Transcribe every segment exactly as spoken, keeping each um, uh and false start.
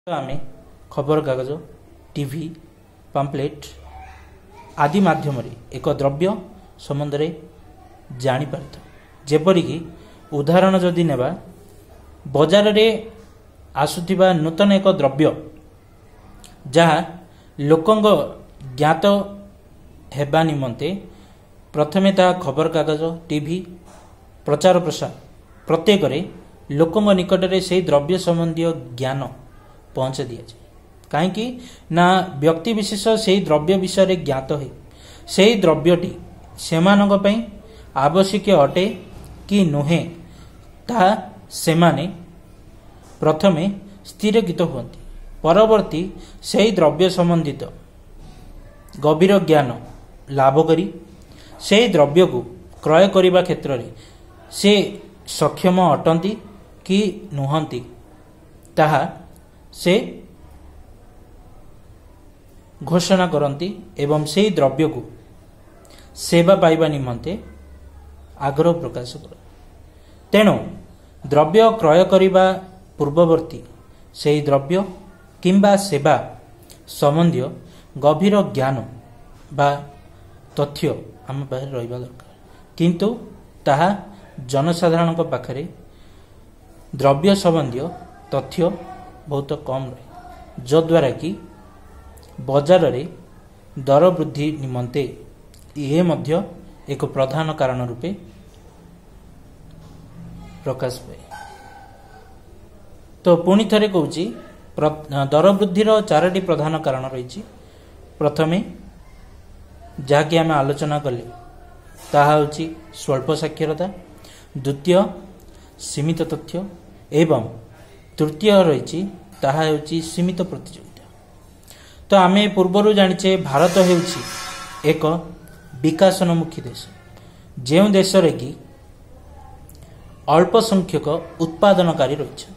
तो आम खबर कागज टीवी पाम्पलेट आदि माध्यम एक द्रव्य संबंध में जापर जेपरिक उदाहरण जदि नेबा बजार रे आसुथिबा नूतन एक द्रव्य जहाँ लोकंग ज्ञात हेबा निमंते प्रथमे ता खबर कागज टीवी प्रचार प्रसार प्रत्येक लोकंग निकट में से द्रव्य संबंधी ज्ञान पहुँच दि जाए कहीं ना व्यक्ति विशेष से द्रव्य विषय ज्ञात है से द्रव्यटी सेमानंग पई आवश्यक अटे कि नुहे ता सेमाने प्रथमे स्थिरकृत हुअन्ति परवर्ती से द्रव्य संबंधित गभीर ज्ञान लाभ करी से द्रव्य को क्रय करने क्षेत्र में से सक्षम अटंती कि नुहंती ताहा से घोषणा करती एवं से द्रव्य को सेवा पाइबा निमंते आग्रह प्रकाश कर तेणु द्रव्य क्रय करने पूर्ववर्ती से द्रव्य किंबा सेवा संबंधी गभीर ज्ञान बा तथ्य आम पाखे रहिबा दरकार किंतु ताहा जनसाधारण पाखरे द्रव्य संबंधी तथ्य बहुत कम रहे जद्वारा कि बजार रे दर वृद्धि निमंते ये मध्य एक प्रधान कारण रूपे प्रकाश पाए। तो पुणी थे कहूँ दर वृद्धि चारोटी प्रधान कारण रही प्रथमे जहाँकि आम आलोचना कले ताहा होची स्वल्प साक्षरता द्वितीय सीमित तथ्य एवं तृतीय रही ताहा होची सीमित प्रतियोगिता। तो आम पूर्वर जानिचे भारत हेउची एक विकासोन्मुखी देश जो देश रे कि अल्प संख्यक उत्पादनकारी रही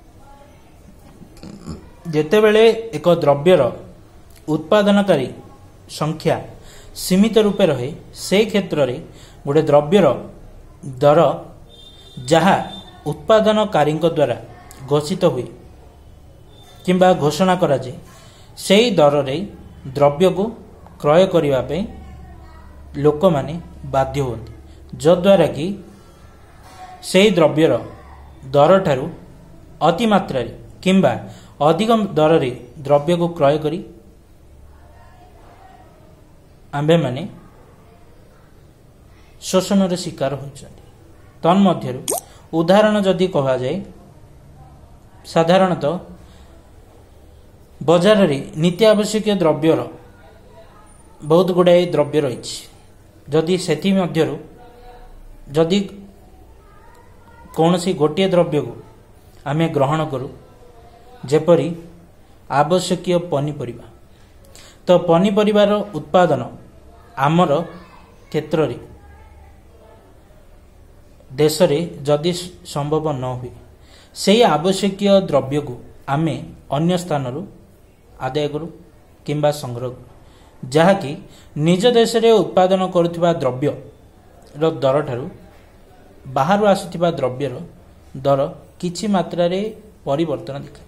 जेतेबेले एक द्रव्यर उत्पादनकारी संख्या सीमित रूपे रहे से क्षेत्र में गोटे द्रव्यर दर जहाँ उत्पादनकारी द्वारा घोषित हुए किंबा घोषणा करा जाए से दर रे द्रव्य को क्रय करने लोक माने बाध्य होती जद्वारा कि से द्रव्यर दर ठारू अति मात्रा किंबा अधिक दर रे द्रव्य को क्रय करी आंबे माने शोषण शिकार होती तन्मध्यरु उदाहरण जदि कहा जाए साधारणतः बजार रे नित्य आवश्यक द्रव्यर बहुत गुड़ाए द्रव्य रही जदि सेथि मध्यरु जदि कौनसी गोटे द्रव्य को आमे ग्रहण करू जेपरी आवश्यक पनीपरिबा तो पनीपरिबार उत्पादन आमर क्षेत्र रे देश रे जदि संभव न हुए से आवश्यक द्रव्य को आमे अन्य स्थान रु आदाय करू किंबा संग्रह करू जहाँकि निज देश रे उत्पादन करुवा द्रव्य रो दर ठारू बाहर आसुथिबा द्रव्यर दर किछि मात्रा रे परिवर्तन दिखाए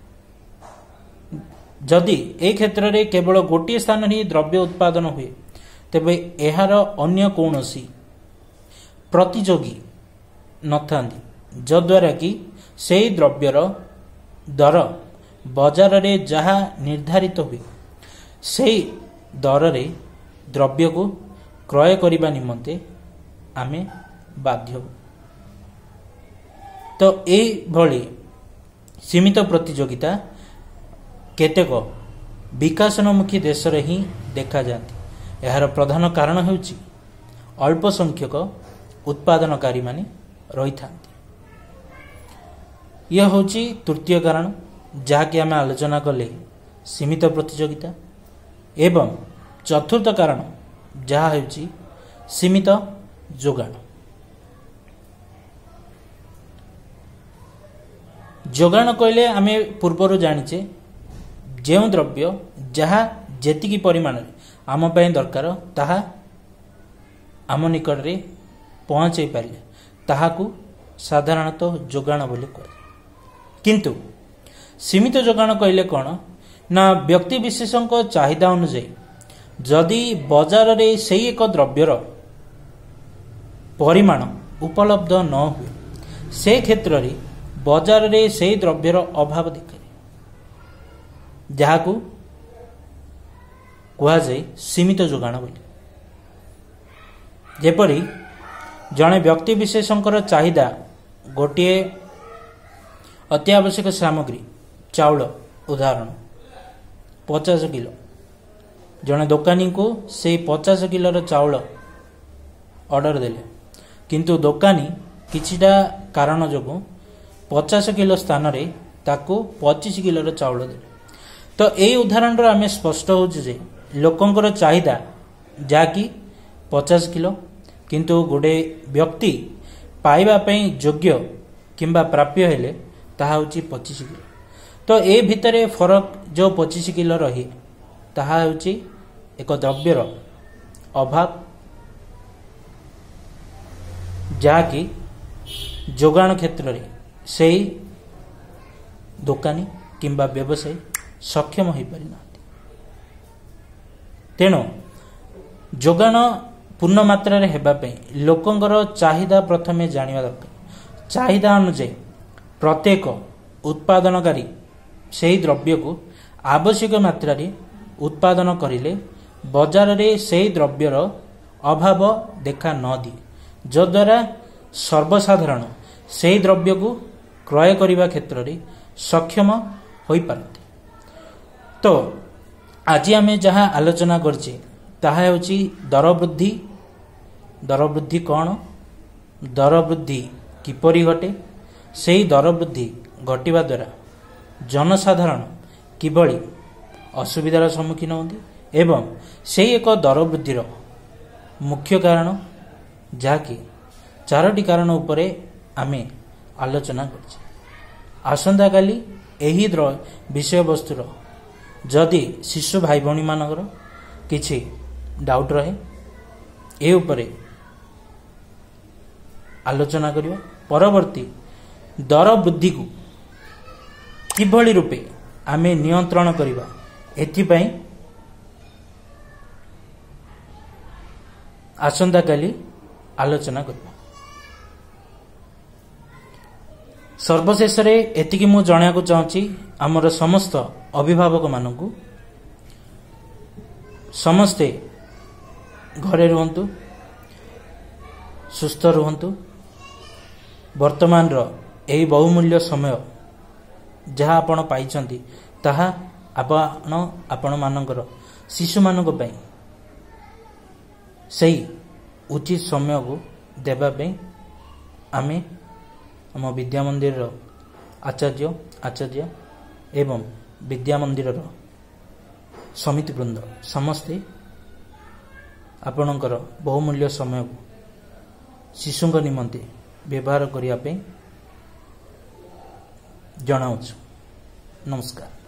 जदि ए क्षेत्र रे केवल गोटे स्थान ही द्रव्य उत्पादन हुए तेबे एहार अन्य कौनसी प्रतियोगी नथांती जद्वारा कि से द्रव्यर दर बजार रे जहाँ निर्धारित हुए से दर रे द्रव्य को क्रय करने निमंते आमे बाध्य। तो ए भली सीमित प्रतियोगिता केतेक विकासोन्मुखी देश रे ही देखा जाती यार प्रधान कारण हेउची अल्प संख्यक उत्पादनकारी माने रही था यह होची तृतीय कारण जहाँकि आम आलोचना कले सीमित प्रतियोगिता एवं चतुर्थ कारण जहाँ होची सीमित जोगाण जोगाण कहले आम पूर्वर जानिचे जो द्रव्य जहाँ जेतिकी परिमाण आम पाई दरकार ताहा आम निकट रे पहुँचे पारे ताहाकू साधारणतः जोगाण बोली कह किंतु सीमित जोगाण कहले कौन ना व्यक्ति विशेषक चाहिदा अनुसार जदि बाजार रे से एक द्रव्यर परिमाण उपलब्ध न हुए से क्षेत्र रे बाजार रे से द्रव्यर अभाव देखा जहाकू कह जाए सीमित जोगाण बोली। जेपरी जड़े व्यक्ति विशेषकर चाहिदा गोटे अत्यावश्यक सामग्री चाउल उदाहरण पचास किलो जड़े दोकानी को से पचास किलोर चाउल ऑर्डर देले किंतु दोकानी किछिटा कारण जोगु पचास किलो स्थान रे ताको पच्चीस किलोर चाउल देले। तो यही उदाहरण आम स्पष्ट हो लोकंकर चाहिदा जाकि पचास किलो किंतु गोटे व्यक्ति पाइबा पई योग्य किंबा प्राप्य हेले ताहा होची पच्चीस किलो। तो ए भितरे फरक जो पच्चीस किलो रही ताहा होची एक द्रव्यर अभाव जाकि जोगाण क्षेत्र रे सेही दोकानी किंबा व्यवसायी सक्षम हो पारि ना। तेणु जोगाण पूर्ण मात्रा रे हेबा पई लोकंकर चाहिदा प्रथमे जानिबा दरकार। चाहिदा अनुसार प्रत्येक उत्पादनकारी सेही द्रव्य को आवश्यक मात्रा रे उत्पादन करिले बाजार रे सेही द्रव्यर अभाव देखा न दिए जद्वारा सर्वसाधारण सेही द्रव्य को क्रय करिबा क्षेत्र रे सक्षम होई पारते। तो आज आम जहाँ आलोचना करछे ताहा होची दर वृद्धि। दर वृद्धि कौन दर वृद्धि किपरि घटे सेही दर वृद्धि घटिबा द्वारा जनसाधारण किभଳି असुविधार सम्मुखीन होती एवं सेही एक दर वृद्धिर मुख्य कारण जहाँकि चारोटी कारण उपरे आमे आलोचना करछे। आसंता काली एही विषय वस्तुर जदि शिशु भाई भौणी मानकर किछि डाउट रहे ए उपरे आलोचना करिया। परवर्ती दर वृद्धि को किभଳି रूपे आमे नियंत्रण करिबा एथिपाई आसंता काली आलोचना करिबा। सर्वशेष रे एतिकी मु जणिया को चाहूची आमर समस्त अभिभावक मानकु समस्ते घरे रुहंतु सुस्थ रुहंतु। वर्तमान रो एही बहुमूल्य समय जहाँ आपण पाइछंती ताहा आपण आपण मानकर शिशु मानक पई सही उचित समय को देबा पई आमे आम विद्या मंदिर आचार्य आचार्य एवं विद्या मंदिर समिति वृंद समस्ते आपणकर बहुमूल्य समय को शिशु निमंते व्यवहार करने जनाऊँ। नमस्कार।